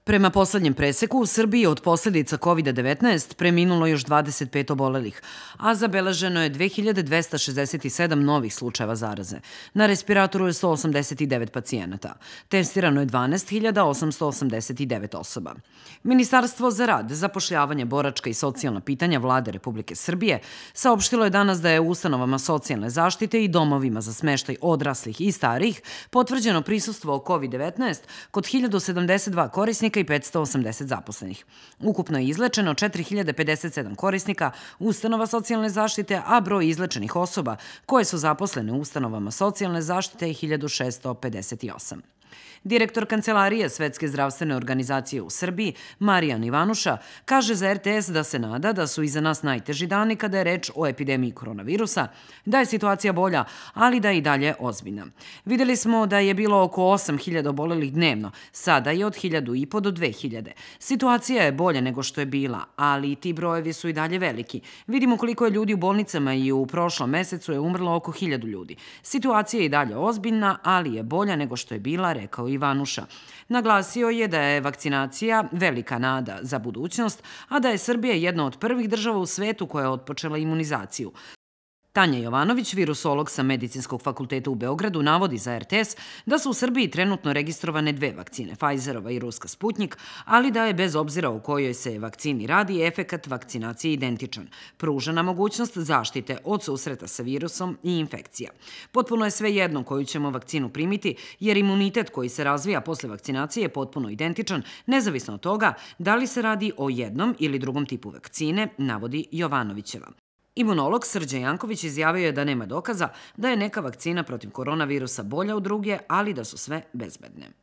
Prema poslednjem preseku, u Srbiji od posledica COVID-19 preminulo još 25 obolelih, a zabeleženo je 2267 novih slučajeva zaraze. Na respiratoru je 189 pacijenata. Testirano je 12.889 osoba. Ministarstvo za rad, zapošljavanje, boračka i socijalna pitanja Vlade Republike Srbije saopštilo je danas da je u ustanovama socijalne zaštite i domovima za smeštaj odraslih i starijih potvrđeno prisustvo COVID-19 kod 1072 korisnika i 580 zaposlenih. Ukupno je izlečeno 4057 korisnika ustanova socijalne zaštite, a broj izlečenih osoba koje su zaposlene u ustanovama socijalne zaštite je 1658. Direktor Kancelarije Svetske zdravstvene organizacije u Srbiji, Marijan Ivanuša, kaže za RTS da se nada da su iza nas najteži dani kada je reč o epidemiji koronavirusa, da je situacija bolja, ali da je i dalje ozbiljna. Videli smo da je bilo oko 8.000 obolelih dnevno, sada je od 1.500 do 2.000. Situacija je bolja nego što je bila, ali i ti brojevi su i dalje veliki. Vidimo koliko je ljudi u bolnicama i u prošlom mesecu je umrlo oko 1.000 ljudi. Situacija je i dalje ozbiljna, ali je bolja nego što je bila, rekao Ivanuša. Naglasio je da je vakcinacija velika nada za budućnost, a da je Srbija jedna od prvih država u svetu koja je otpočela imunizaciju. Tanja Jovanović, virusolog sa Medicinskog fakulteta u Beogradu, navodi za RTS da su u Srbiji trenutno registrovane 2 vakcine, Pfizerova i ruska Sputnjik, ali da je bez obzira o kojoj se vakcini radi, efekat vakcinacije identičan. Pruža nam mogućnost zaštite od susreta sa virusom i infekcija. Potpuno je svejedno koju ćemo vakcinu primiti, jer imunitet koji se razvija posle vakcinacije je potpuno identičan, nezavisno od toga da li se radi o jednom ili drugom tipu vakcine, navodi Jovanovićeva. Imunolog Srđan Janković izjavio je da nema dokaza da je neka vakcina protiv koronavirusa bolja od druge, ali da su sve bezbedne.